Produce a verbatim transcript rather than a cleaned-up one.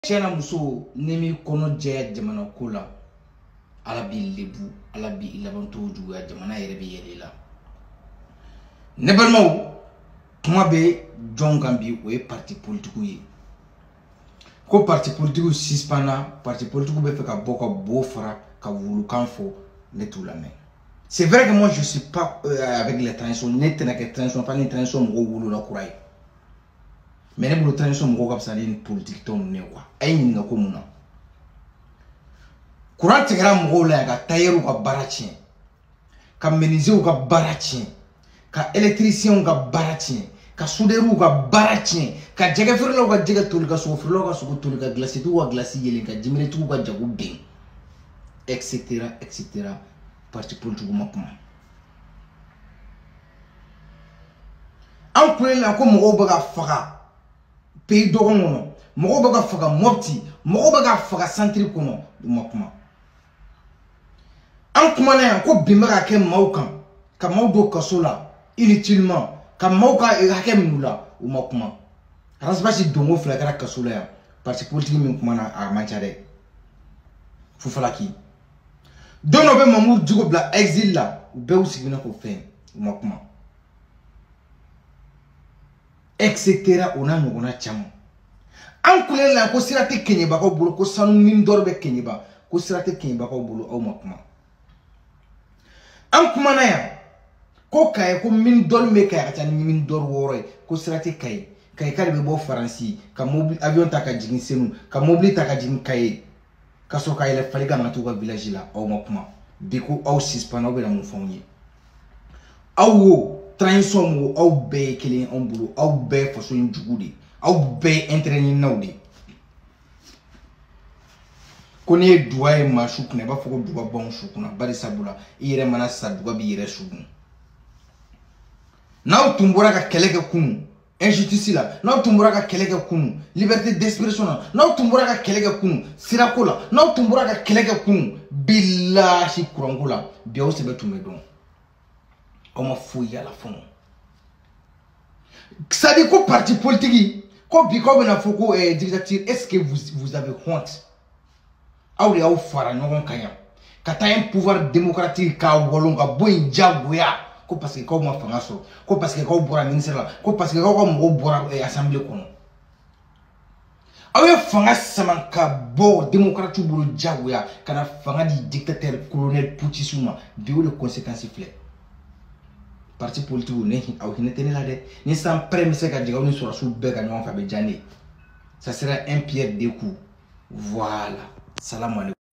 Chena muso nemi kono jaya jamana kola ala bi lebu ala bi ilabanto juga jamana yere bi yelela ne balmaw kuma be jongan bi o e parti politique yi ko parti politique suspana parti politique be fe ka boko bo fara ka wulu kan fo ne tout la main. C'est vrai que moi je suis pas euh, avec les transitions net na que transition pas les transitions mo wulu la kurai. Mais ne bolo transition mo ko absali une politique ton ne quoi ay ni nga ko muna courant tigra mo la ga tayeru ka barachi ka menuisier ka barachi ka électricien ka barachi ka soudeur ka barachi ka jege firlo ka jege tul ka so firlo ka so tul ka glace tu ka glace yele ka jimre tu ka jagu ben etc etc parti politique mo kuma an kulela ko mo ba ga faka pays dogono mo ba ga faka mopti mo ba ga faka centre kono mo kuma an kuma na ko bimara ke maukan ka maudo kasola inutilement ka mauka e hake minula o mo kuma rasbasi dongo fla kara kasola ya parti politique min kuma na a manchare fu falaki dono be mamu digo bla exil la be usigina ko fen o mo kuma etc ona nyogona chamo an kulela ko sirate kenyeba ko bulu ko sanu min dorbe kenyeba ko sirate kenyeba ko bulu o makuma an kuma na ya ko kay ko min dol me kay ka min dor wore ko sirate kay kay kale be bo faransi ka mobile avion ta ka jigin senu ka mobile ta ka jigin kay ka so kay le faliga ngatu ka village la o makuma biko au suspend o be la mo fonye awo transition mo au be kelen on bulu au be faso njugudi au be entraîner nawdi kone duwaye ma shukune ba foko duwa bon shukuna bari sabula ire mana saduwa bi ire shugun naw tumbura ka keleke kunu injustice la naw tumbura ka keleke kunu liberté d'expression la naw tumbura ka keleke kunu sirakola naw tumbura ka keleke kunu billahi kurangula biaw sebe tumedon comment fouiller à la fond ça dit quoi parti politique quoi biko na foko eh dictature est-ce que vous vous avez honte aw ya fara non kanya kata un pouvoir démocratique ka wolonga boy jagoya ko parce que ko ma fanga so ko parce que ko bora ministre la ko parce que ko mo bora assemblée kono aw ya fanga samanka bo démocratique bulu jagoya kana fanga di dictateur colonel Poutissouma biwo les conséquences flé parti politique ne au hinetene la de ni sans prémisse ka diga ni sura su be ka non fa be jani ça sera un pierre deux coups voilà salam alaikum.